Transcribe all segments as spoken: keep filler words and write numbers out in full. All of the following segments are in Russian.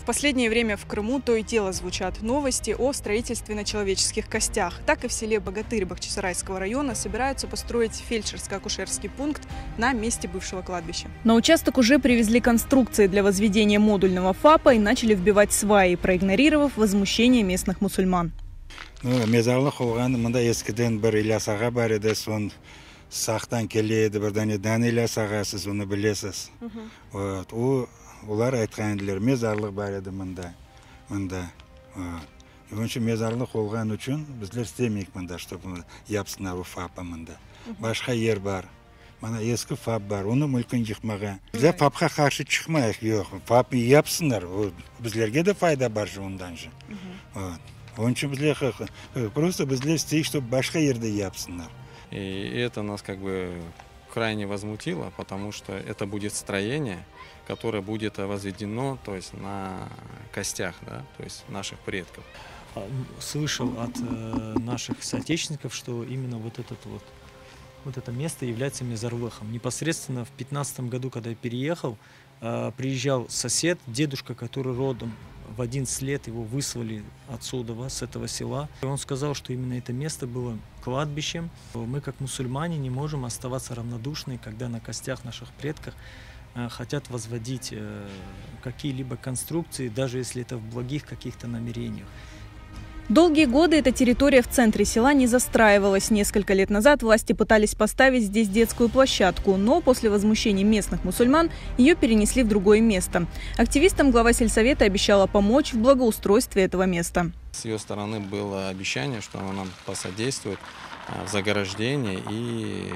последнее время в Крыму то и дело звучат новости о строительстве на человеческих костях. Так и в селе Богатырь Бахчисарайского района собираются построить фельдшерско-акушерский пункт на месте бывшего кладбища. На участок уже привезли конструкции для возведения модульного ФАПа и начали вбивать сваи, проигнорировав возмущение местных мусульман. Мезарлық олған мұнда ескіден бір Ильяс аға бар еді, сон сақтан келеді, бірден еден Ильяс ағасыз, оны білесіз. Олар айтқан еділер, мезарлық бар еді мұнда. Оншы мезарлық олған үшін біздер істемейік мұнда, чтобы япсынар ФАПа мұнда. Башқа ер бар. Мана ескі ФАП бар, оны мүлкін жықмаға. Біздер ФАПқа қаршы шықмайық, жоқ. ФАП япсынар, біздерге де файда бар жуындан жы. Оншы біздер просто біздер істейік, чтобы башқа ерді япсынар. И это нас как бы крайне возмутило, потому что это будет строение, которое будет возведено, то есть на костях, да, то есть наших предков. Слышал от э, наших соотечественников, что именно вот, этот вот, вот это место является мезорлыхом. Непосредственно в пятнадцатом году, когда я переехал, э, приезжал сосед, дедушка, который родом. В одиннадцать лет его выслали отсюда, с этого села. И он сказал, что именно это место было кладбищем. Мы, как мусульмане, не можем оставаться равнодушны, когда на костях наших предков э, хотят возводить э, какие-либо конструкции, даже если это в благих каких-то намерениях. Долгие годы эта территория в центре села не застраивалась. Несколько лет назад власти пытались поставить здесь детскую площадку, но после возмущений местных мусульман ее перенесли в другое место. Активистам глава сельсовета обещала помочь в благоустройстве этого места. С ее стороны было обещание, что она нам посодействует в заграждении и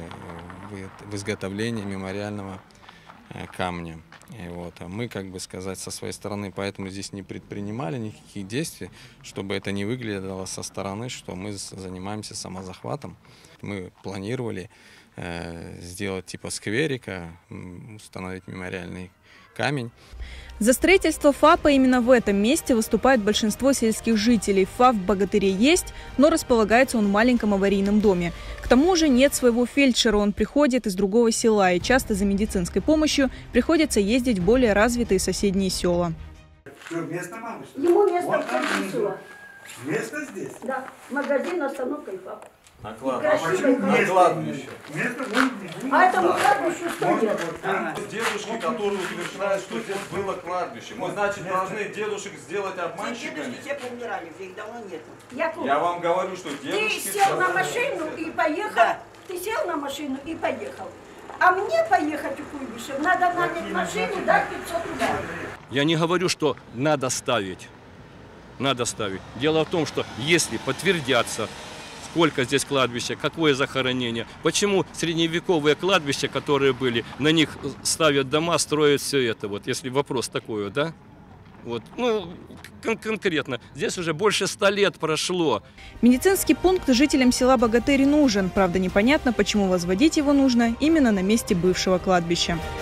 в изготовлении мемориального камня. И вот, а мы, как бы сказать, со своей стороны, поэтому здесь не предпринимали никаких действий, чтобы это не выглядело со стороны, что мы занимаемся самозахватом. Мы планировали э, сделать типа скверика, установить мемориальный камень. За строительство ФАПа именно в этом месте выступает большинство сельских жителей. ФАП в Богатыре есть, но располагается он в маленьком аварийном доме. К тому же нет своего фельдшера, он приходит из другого села, и часто за медицинской помощью приходится ездить в более развитые соседние села. Место мамы, что ли? Ему место Вот в села. Место здесь? Да, магазин, остановка и ФАП. На кладбище. На кладбище. Место А этому кладбищу что делать? Дедушки, которые утверждают, что здесь было кладбище. Мы, значит, должны дедушек сделать обманщиками. Все помирали, их давно нету. Яков, Я вам говорю, что дедушки... ты сел на машину и поехал. Да. Ты сел на машину и поехал. А мне поехать в Куйбышев надо нанять машину, дать пятьсот рублей. Я не говорю, что надо ставить. Надо ставить. Дело в том, что если подтвердятся, сколько здесь кладбища, какое захоронение, почему средневековые кладбища, которые были, на них ставят дома, строят все это. Вот, если вопрос такой, да? Вот, ну, кон конкретно. Здесь уже больше ста лет прошло. Медицинский пункт жителям села Богатырь нужен. Правда, непонятно, почему возводить его нужно именно на месте бывшего кладбища.